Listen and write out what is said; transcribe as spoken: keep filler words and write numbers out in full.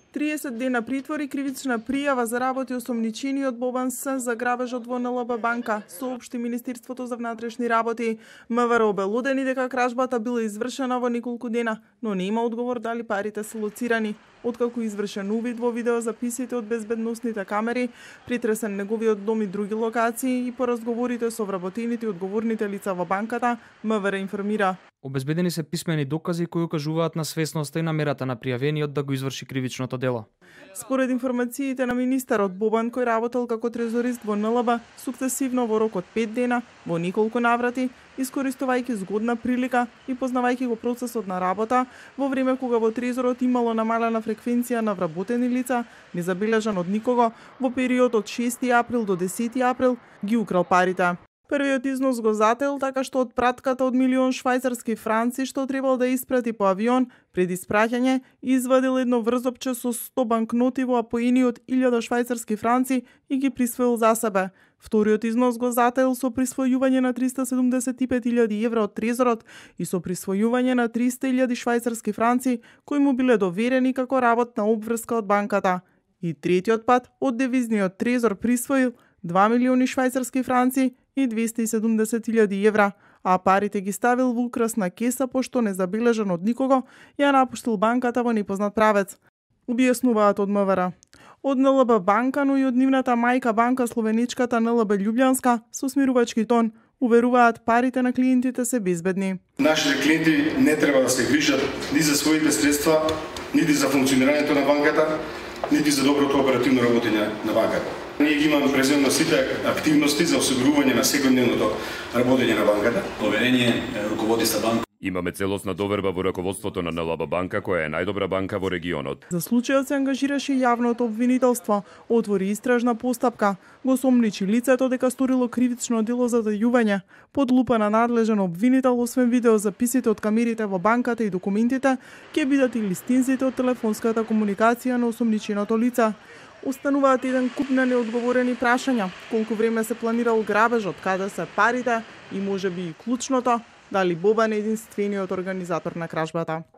триесет дена притвор и кривична пријава за работи осомничениот Бобан С за грабежот во ен ел би банка, соопшти Министерството за внатрешни работи. МВР обелудени дека кражбата била извршена во неколку дена, но не има одговор дали парите се лоцирани. Откако извршен увид во видеозаписите од безбедносните камери, притресен неговиот дом и други локации и по разговорите со вработените и одговорните лица во банката, МВР информира. Обезбедени се писмени докази кои укажуваат на свесноста и намерата на пријавениот да го изврши кривичното дело. Според информациите на министерот Бобан, кој работел како трезорист во ен ел би, сукцесивно во рок од пет дена, во неколку наврати, искористувајќи згодна прилика и познавајќи го процесот на работа, во време кога во трезорот имало намалена фреквенција на вработени лица, незабележан од никого, во период од шести април до десети април, ги украл парите. Првиот износ го зател така што од пратката од милион швајцарски франци што требал да испрати по авион пред испраќање, извадил едно врзопче со сто банкноти во апоени од илјада швајцарски франци и ги присвоил за себе. Вториот износ го зател со присвојување на триста седумдесет и пет илјади евра од трезорот и со присвојување на триста илјади швајцарски франци кои му биле доверени како работна обврска од банката. И третиот пат од девизниот трезор присвоил два милиони швајцарски франци и двесте и седумдесет илјади евра, а парите ги ставил во украсна кеса пошто незабележан од никого ја напуштил банката во непознат правец. Објаснуваат од МВР. Од ен ел би банка, но и од нивната мајка банка словеничката ен ел би Љубљанска со смирувачки тон уверуваат парите на клиентите се безбедни. Нашите клиенти не треба да се грижат ни за своите средства, нити за функционирањето на банката, нити за доброто оперативно работење на банката. Ние ги имаме преземно сите активности за осигурување на секојдневното работење на банката. Поверение руководи са банка. Имаме целосна доверба во раководството на ен ел би банка, која е најдобра банка во регионот. За случајот се ангажираше јавното обвинителство, отвори истражна постапка, го сомничи лицето дека сторило кривично дело за затајување. Под лупа на надлежен обвинител, освен видеозаписите од камерите во банката и документите, ќе бидат и листинзите од телефонската комуникација на осомниченото лице. Остануваат еден куп на неодговорени прашања, колку време се планирал грабежот, каде се парите и можеби и клучното, дали Бобан е единствениот организатор на кражбата.